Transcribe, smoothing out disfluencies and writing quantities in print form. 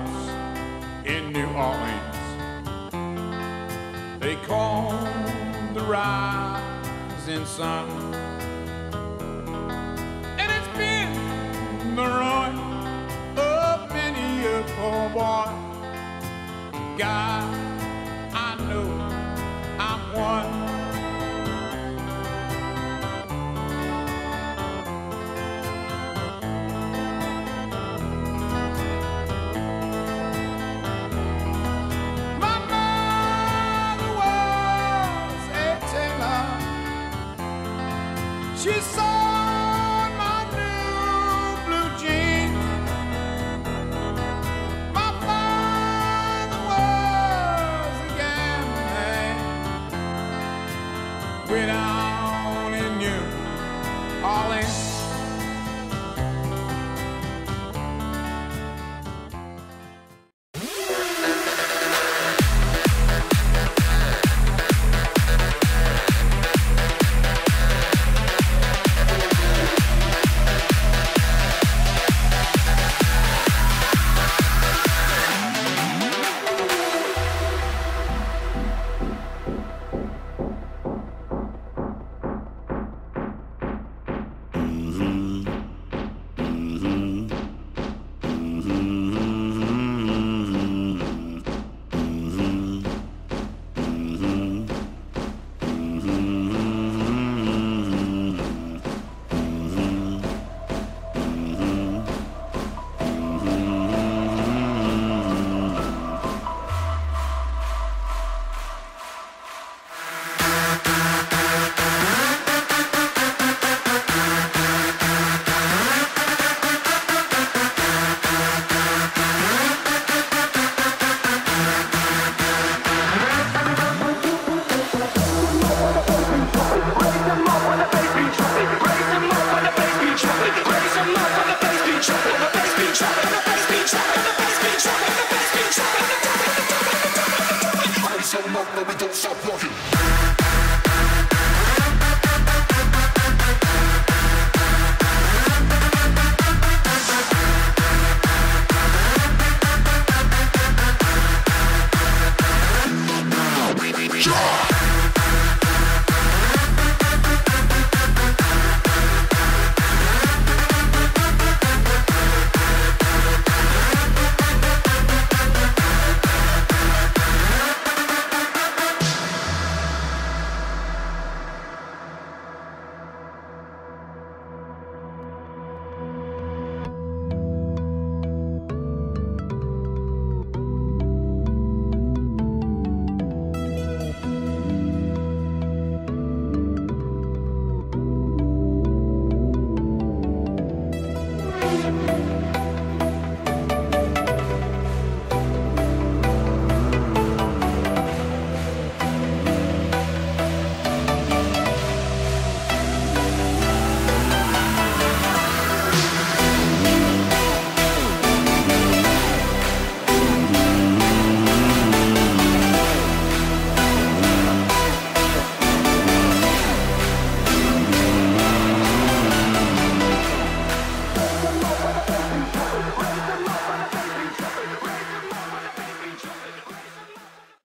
hearts in New Orleans. They call the rising sun, and it's been the ruin of many a poor boy. God, I know I'm one. She saw my new blue jeans. My father was a gambling man way down in New Orleans. So long, but we don't stop walking.